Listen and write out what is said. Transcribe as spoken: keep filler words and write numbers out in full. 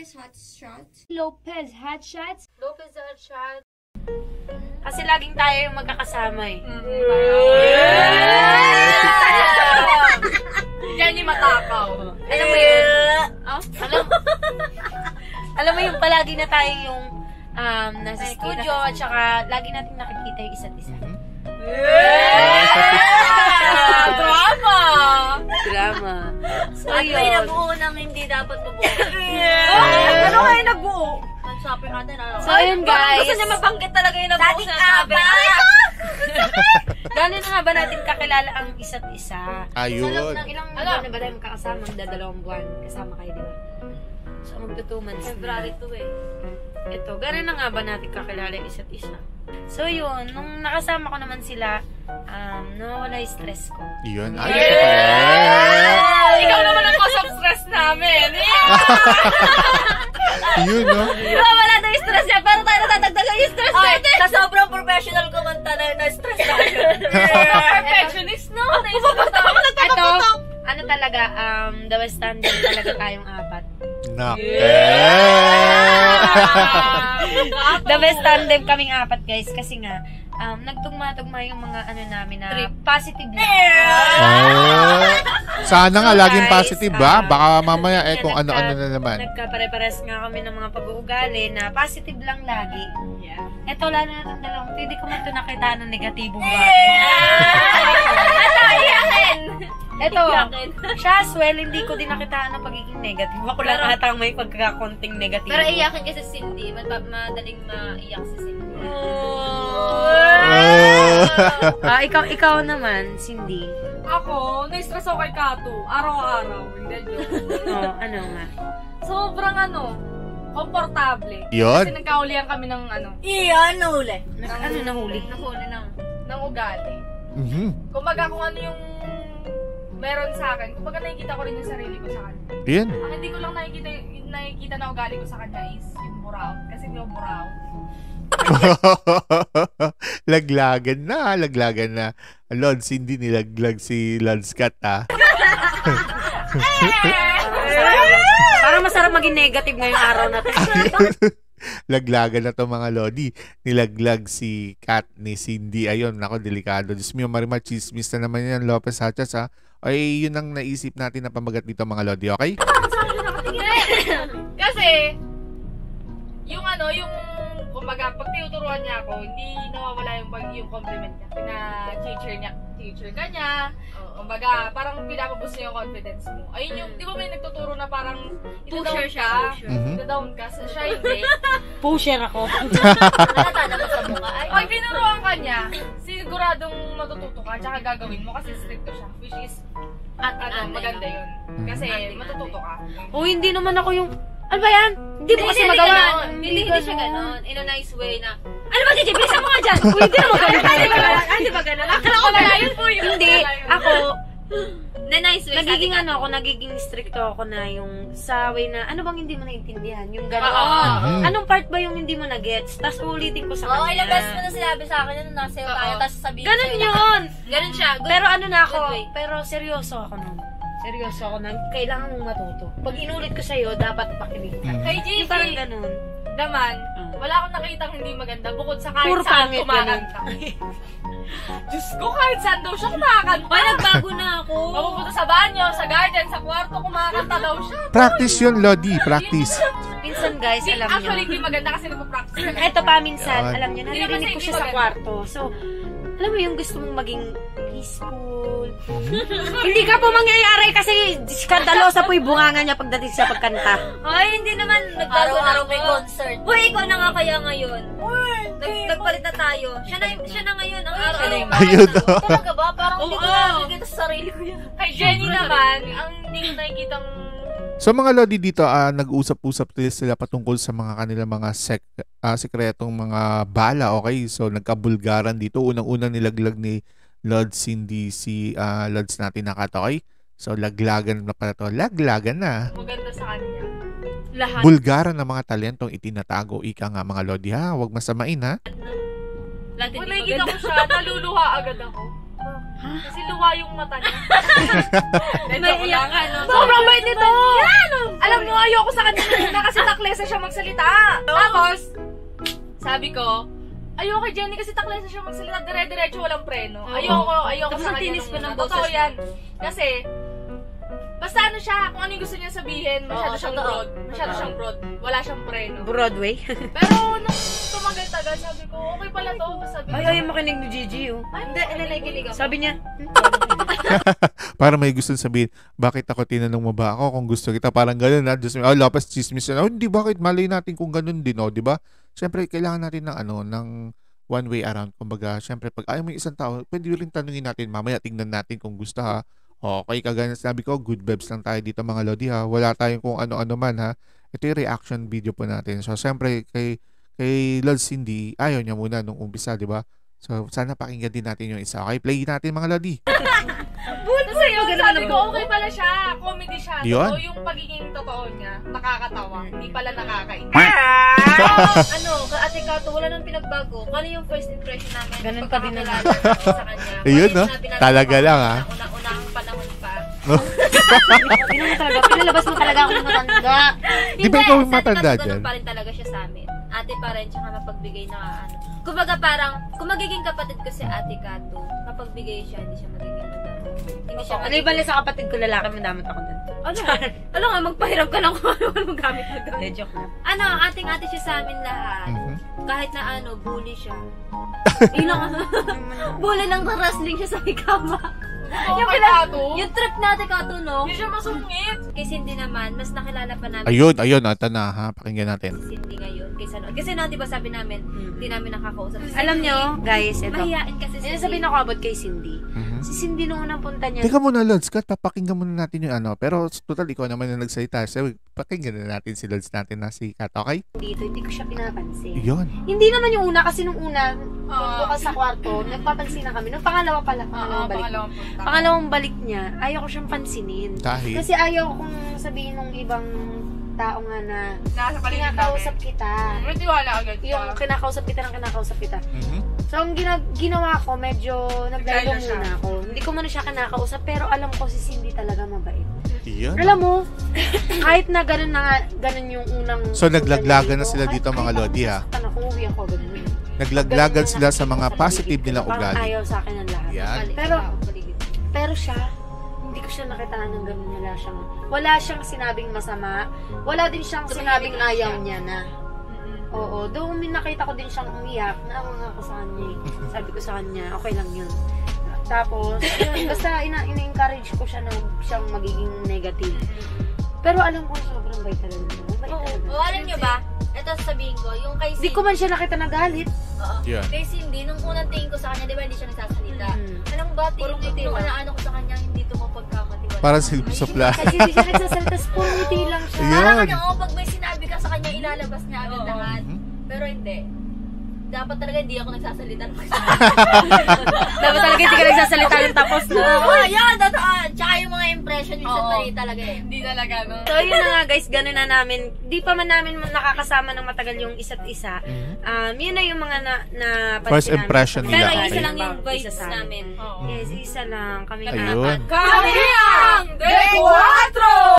Lopez hot shot. Lopez hot shots? Lopez hot shot. Kasi laging tayo yung magkakasama eh. Mm-hmm. Yeah! Yan yung matakaw. Alam mo yun? Oh? Alam, alam mo yung palagi na tayo yung um, nasa studio at saka lagi natin nakikita yung isa't isa. Yeah! Drama! Drama. So, at yun. may nabuo nang hindi dapat mabuo. Yeah! Ano kayo nabuo? Shopping natin, ano? So, yun guys. Gusto niya mabanggit talaga yung nabuo sa sabi. Gano'n na nga ba natin kakilala ang isa't isa? Ayun. Sa loob ng ilang buwan na ba tayo magkakasama? Magdadalawang buwan. Kasama kayo, di ba? So, magto-two months. February two eh. Ito, gano'n na nga ba natin kakilala yung isa't isa? So, yun. Nung nakasama ko naman sila, um, nawawala yung stress ko. Yun. Yeah! Ay, yeah! Ikaw naman ang cause of stress namin. yun, no? Nawawala na yung stress niya, pero tayo natadagdagan yung stress natin. Sa sobrang professional kumanta na na-stress tayo. Perfectionist, no? Ito, ano talaga, um, the West Standard talaga tayong apat. Nake! The best tandem kaming apat guys kasi nga um, nagtugma-tugma yung mga ano namin na Trip. positive na. Oh. Sana nga So, laging guys, positive ba? um, Baka mamaya eh yeah, kung nagka- ano-ano na naman. Nagkapare-pares nga kami ng mga pag-uugali na positive lang lagi. Yeah. Ito lalo na itong dalawang hindi ko man ito nakita ng negatibong bagay. Ito, iyakin! Ito, siya as well, hindi ko din nakitaan ng pagiging negative. Ako lang ata ang may pagkakonting negative. Pero iyakin kasi si Cindy. Madaling maiyak si Cindy. Oh. Ah, ikaw, ikaw naman, Cindy. Ako, na-stress ako kay Kato. Araw-araw. Hindi, joke. Oh, ano nga? Sobrang ano, komportable. Yun. Kasi nagkahulihan kami ng ano, Iyan, nahuli. Ano nahuli? Nahuli ng... ng ugali. Mhm. Kumbaga kung ano yung meron sa akin, kumbaga nakikita ko rin yung sarili ko sa kanya. Yun. Ang hindi ko lang nakikita, nakikita na ugali ko sa kanya is yung buraw. Kasi yung buraw. Laglagan na, laglagan na. Lods, hindi nilaglag si Lods Cat, ah. Parang masarap maging negative ngayong araw na to. Laglagan na to mga Lodi. Nilaglag si Cat ni Cindy. Ayun, nako, delikado. Diyos mio, marimar, chismis na naman yan, Lopez Hachas, ha? Ay, yun ang naisip natin na pamagat dito mga Lodi, okay? Kasi, yung ano, yung, kumbaga, pag tinuturuan niya ako, hindi nawawala yung, yung compliment niya. Pina-teacher niya, teacher ka niya. Kumbaga, parang pinapaboost niya yung confidence mo. Ayun yung, di ba may nagtuturo na parang ito-down ka? Mhm. Ito-down ka. Siya hindi. Pusher ako. Natatana mo sa bunga. Ay, Pag tinuruan ka niya, siguradong matututo ka, tsaka gagawin mo kasi stricto siya. Which is, at ano, maganda yun. Kasi matututo ka. O, hindi naman ako yung, ano ba yan? Hindi mo kasi magawa. Hindi, hindi siya ganon. In a nice way na, Ano ba, Gigi? Bilisan mo nga dyan. Uy, hindi naman ganun. hindi ba ganon? Akala ko na yun po yun. Hindi. Ako, Na nice way. nagiging ano ako, nagiging stricto ako na yung sa way na, ano bang hindi mo naintindihan? Yung Oo. gano'n. Mhm. Anong part ba yung hindi mo na-gets? Tapos ulitin ko sa Oo, kanya. ilang beses mo na sinabi sa akin yun, nasa iyo tayo, tapos sasabihin Ganun sa'yo na- yun. Ganun siya. Good. Pero ano na ako, Good way. pero seryoso ako nun. Seryoso ako na kailangan mong matuto. Pag inulit ko sa'yo, dapat pakinig ka. Mhm. Kay Yung Gigi, parang ganun. naman, Ah. wala akong nakitang hindi maganda bukod sa kahit Puro saan pangit kumakanta. Diyos ko, kahit saan daw siya kumakanta. Ay, nagbago na ako. Mapupunta sa banyo, sa garden, sa kwarto, kumakanta daw siya. Practice yun, Lodi. Practice. Minsan guys, alam nyo. Actually, hindi maganda kasi nagpa-practice ka. Eto pa minsan, Yan. alam nyo, naririnig ko siya sa kwarto. So, alam mo yung gusto mong maging peaceful. Hindi ka po mangyayari kasi skandalosa po yung bunganga niya pagdating sa pagkanta. Ay, hindi naman. Nagbago na Araw-araw ako. may concert. Uy, ikaw na nga kaya ngayon. Nag nagpalit na tayo. Siya na, siya na ngayon. Ang araw-araw. Ayun, oh. Talaga ba? Parang hindi ko Oo. nakikita sa sarili ko yan. Kay Jenny naman, ang hindi ko nakikitang So mga Lodi dito, ah, nag-usap-usap sila patungkol sa mga kanilang mga sek ah, sekretong mga bala, okay? So nagkabulgaran dito. Unang-unang nilaglag ni Lods Cindy si ah, Lods natin na Kat, okay? So laglagan na pala to. Laglagan na. maganda sa kanya. Lahat. Bulgaran ng mga talentong itinatago. Ika nga mga Lodi, ha? Huwag masamain, ha? Lahat Kung hindi nakikita ko maganda. siya, naluluha agad ako. Kasi luwa yung mata niya. May iyak ka, no? Sobrang bait nito! Alam mo, ayoko sa kanya na kasi taklesa siya magsalita. Tapos, sabi ko, ayoko kay Jenny kasi taklesa siya magsalita, dire-diretso walang preno. Ayoko, ayoko sa kanya. Tinis pa ng Totoo boses yan. Kasi, basta ano siya, kung ano yung gusto niya sabihin, masyado siyang broad. Masyado siyang broad. Wala siyang preno. Broadway? Pero nung tumagal-tagal, sabi ko, okay pala to. Sabi ko, Ay, ayaw makinig ni Gigi, oh. Ay, hindi, nanakinig ako. Sabi niya, Para may gusto sabihin, bakit ako tinanong mo ba ako kung gusto kita? Parang gano'n na. Just, oh, lapas chismis na. Oh, hindi, bakit? Malay natin kung gano'n din, oh, di ba? Siyempre, kailangan natin ng ano, ng one way around. Kumbaga, siyempre, pag ayaw mo yung isang tao, pwede rin tanungin natin, mamaya tingnan natin kung gusto ha. Okay, kagaya na sinabi ko, good vibes lang tayo dito mga Lodi ha. Wala tayong kung ano-ano man ha. Ito yung reaction video po natin. So, siyempre, kay, kay Lord Cindy, ayaw niya muna nung umpisa, di ba? So, sana pakinggan din natin yung isa. Okay, play natin mga Lodi. Buto sa'yo, sabi ko, okay pala siya. Comedy siya. Yun? So, yung pagiging totoo niya, nakakatawa. Hindi pala nakakainis. Ano, ka Ate Kato, wala nang pinagbago. Ano yung first impression namin? Ganun pa din pagkakakilala natin sa kanya. Ayun, Ano no? yung sinabi natin Talaga sa lang, mga ha? Unang-unang panahon pa. Pino mo talaga, pinalabas mo talaga ako ng matanda. Di ba ikaw yung sa Ate matanda Kato, dyan? ganun pa rin talaga siya sa amin. Ate pa rin, tsaka mapagbigay na ano. Kumbaga parang, kung magiging kapatid ko si Ate Kato, mapagbigay siya, hindi siya magiging madami. Hindi siya Ano iba sa kapatid ko lalaki, madamot ako dun. Ano? Ano nga, magpahiram ka lang kung ano mong gamit na Hindi, gawin. joke lang. Ano, ating-ate siya sa amin lahat. Mhm. Kahit na ano, bully siya. Yun lang, bully lang na wrestling siya sa ikama. Yung pina- pinato, Yung trip natin Kato, no? hindi siya masungit. Kay Cindy naman, mas nakilala pa namin Ayun, ayun, ata na ha. Pakinggan natin. si Cindy ngayon kaysa noon. Kasi noon, di ba sabi namin, hindi namin nakakausap. Si Alam Cindy, nyo, guys, ito. mahihain kasi si Yan Cindy. sabihin ako abot kay Cindy. Mhm. Si Cindy nung unang punta niya, Teka muna, Lods. Kat, papakinggan muna natin yung ano. Pero total, ikaw naman na nagsalita. So, pakinggan na natin si Lods natin na si Kat. Okay? dito, hindi ko siya pinapansin. Yun. Hindi naman yung una, kasi nung una, Ah. bukas sa kwarto, nagpapansin na kami. Nung pangalawa pala, Oo, pangalawang balik. pangalawang punta. Pangalawang balik niya, ayaw ko siyang pansinin. Dahil, Kasi ayaw kong sabihin ng ibang tao nga na Nasa paligid kinakausap namin. kita. May tiwala agad siya. Yung kinakausap kita ng kinakausap kita. Mhm. So, ang gina- ginawa ko, medyo nagdalo Nagdalo siya. muna ako. Hindi ko muna siya kinakausap, pero alam ko si Cindy talaga mabait. Yun. Alam mo, kahit na ganun na nga- ganun yung unang... So, naglaglagan na ko, sila dito, kahit- mga kahit Lodi, ako ha? nasaktan ako, uwi ako, ganun. Naglaglagan Ganun sila na sa mga nakikita positive paligid nilang ko. Parang ugali. ayaw sa akin ang lahat. Yan. Pero, paligid. pero siya, hindi ko siya nakitaan ng ganun. Wala siyang, wala siyang sinabing masama. Wala din siyang sinabing ayaw niya na. Oo, doon may nakita ko din siyang umiyak. Naawa nga ako sa kanya eh. Sabi ko sa kanya, okay lang yun. Tapos, yun, basta ina- ina-encourage ko siya na siyang magiging negative. Pero alam ko sobrang bait talaga. Bait Oo, talaga. oh, alam nyo ba? Ito sabihin ko, yung kay Hindi Cindy. ko man siya nakita nagalit. Oo. Yan. Kay Cindy, nung unang tingin ko sa kanya, di ba hindi siya nagsasalita? Mm. Alam mo ba, Puro tingin ngiti nung lang. ano-ano ko sa kanya, hindi to mapagkamatiwala. Parang silip-sopla. Kasi hindi siya nagsasalita, puro ngiti lang siya. Yan. Parang ano, pag may sinabi ka sa kanya, ilalabas niya agad Oo. lahat. Mhm. Pero hindi. Dapat talaga hindi ako nagsasalita ng Dapat talaga hindi ka nagsasalita ng tapos na. Oo, yan. that- ah, Tsaka yung mga impression minsan Oo. mali talaga eh. Hindi talaga, no? So, yun na nga guys, gano'n na namin. Di pa man namin nakakasama ng matagal yung isa't isa. Mhm. Um, yun na yung mga na, na First namin. impression nila, Pero okay. isa lang yung Isa vibes sa amin. namin. Oo. Yes, isa lang. Kami Ayun. Kami ang De Cuatro!